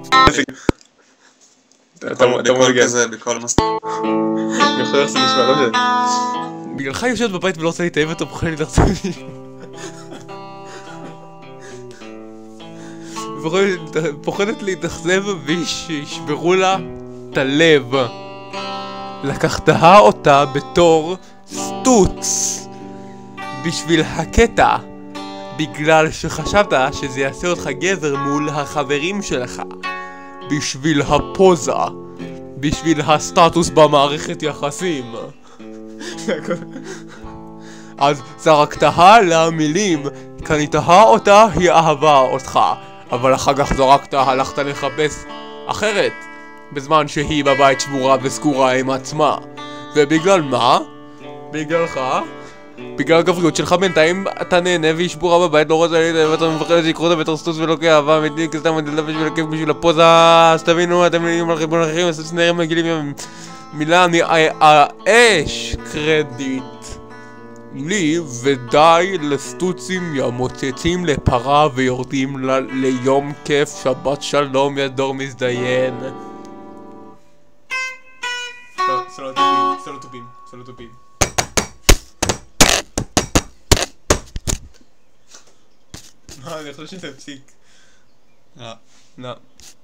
אתה מרגיע כזה בכל מסע. אני יכול לעשות נשמע, לא יודע. בגללך היא יושבת בבית ולא רוצה להתאהב אותו, בכל לי לחצות פוחדת להתאכזב וישברו לה את הלב. לקחתה אותה בתור סטוץ בשביל הקטע, בגלל שחשבת שזה יעשה אותך גבר מול החברים שלך, בשביל הפוזה, בשביל הסטטוס במערכת יחסים. אז זרקתה לה מילים, קניתها אותה, היא אהבה אותך, אבל אחר כך זרקת, הלכת לחפש אחרת, בזמן שהיא בבית שבורה וסגורה עם עצמה. ובגלל מה? בגללך? בגלל הגבריות שלך. בינתיים אתה נהנה והיא שבורה בבית, לא רוצה להתאהב, אתה מפחד שיקחו אותה בתור סטוץ ולא כאהבה אמיתית, כי סתם מדלדה בשביל הכיף, בשביל הפוזה. אז תבינו, אתם נהנים על חשבון אחרים, עשו סנרים מגילים מילה, אני אש קרדיט לי, ודי לסטוצים ימוצצים לפרה ויורדים ליום כיף. שבת שלום, יא דור מזדיין. סלוטופים. אני חושב שתפסיק. לא.